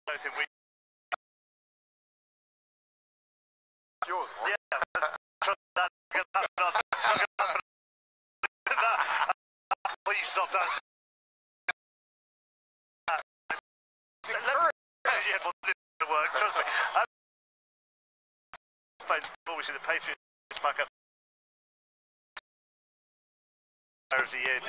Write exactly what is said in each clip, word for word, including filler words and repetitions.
both in week. Yours, man. Yeah. Please stop that. Yeah, well, it didn't work. Trust me. Um, before we see the Patriots back up. Of the year.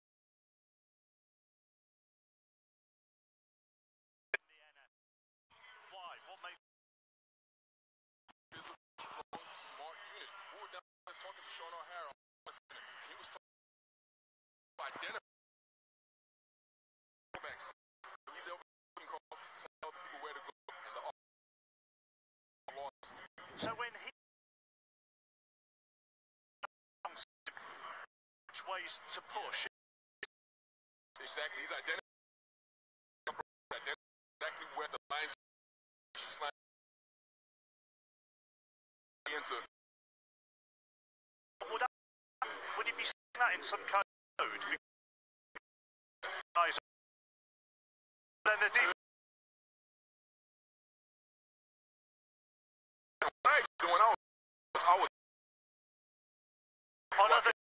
Why? What made? It's a strong, smart unit. We were down talking to Sean O'Hara. He was talking about identifying. He's able to tell the people where to go and the laws. So when he which ways to push. Exactly. He's identifying exactly where the lines slide into. Would, that, would he be seeing that in some kind of code? Yes. Then the defense. What I was doing, I was, I was on other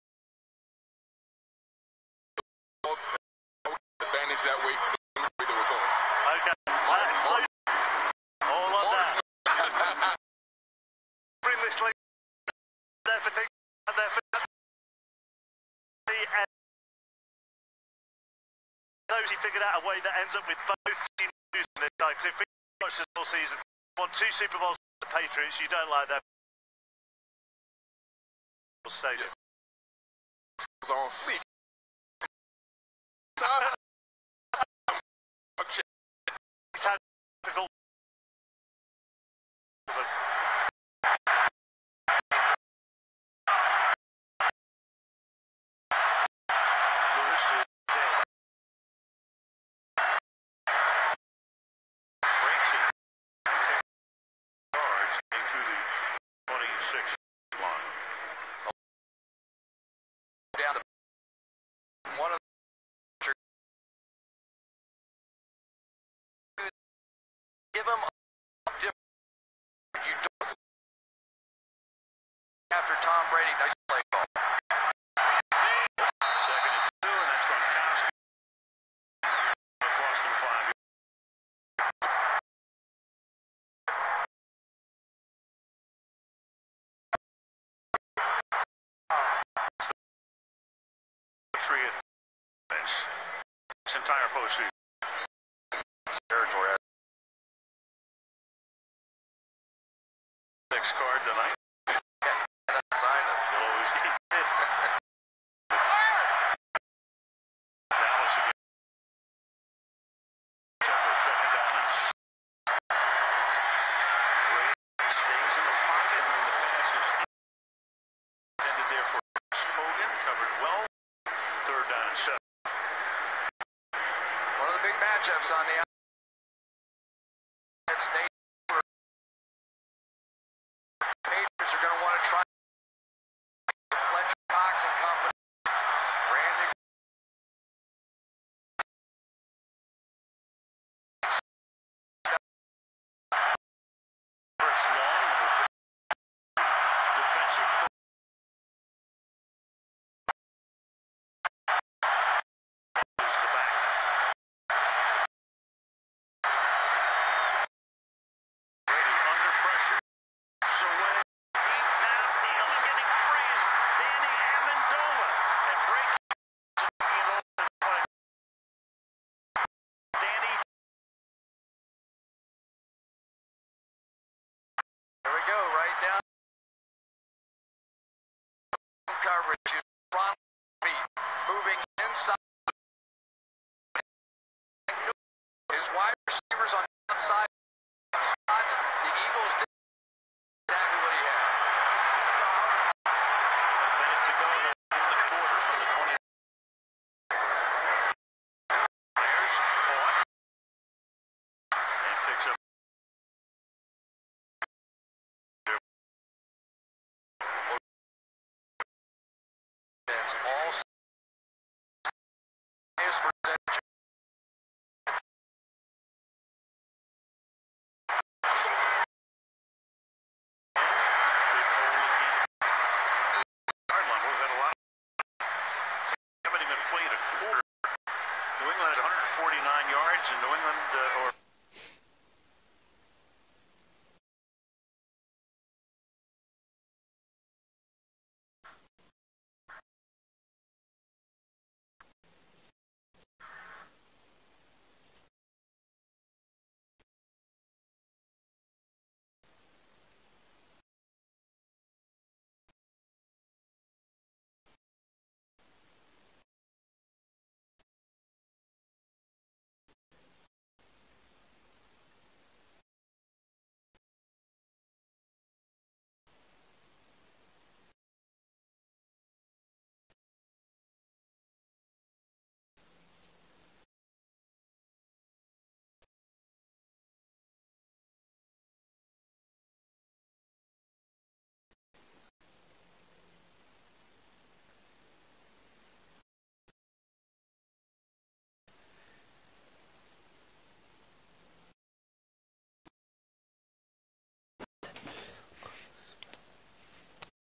advantage that way, the way they were going. Okay. All on that. Bring this league. There for things. And there for the end. Those he figured out a way that ends up with both teams losing this time. Because if we watch this whole season, won two Super Bowls for the Patriots, you don't like that. Stadium. It was on fleek. He's had difficult. Lewis is dead. Breaks it. Yards into the twenty-six line. Down the one of the give him a different you don't after Tom Brady nice play call. Second and two, and that's Gronkowski across the five. Patriot this this entire postseason. Territory. Next card tonight. Yeah, sign it. Always he did. Dallas again. Second down and Ray stays in the pocket when the pass is intended there for Hogan, covered well. Third down and seven. One of the big matchups on the outside state. Patriots are going to want to try Fletcher Cox and company. Brandon First long, defensive foot. Is the back. Ready under pressure. So way deep downfield and getting free is Danny Amendola and breaking it over. Danny. There we go, right down. Coverage is front feet, moving inside. His wide receivers on the outside spots. The Eagles did exactly what he had. A minute to go in the quarter from the twenty. Bears caught and picks up. It's all highest percentage England has one hundred forty-nine yards, and New England uh, or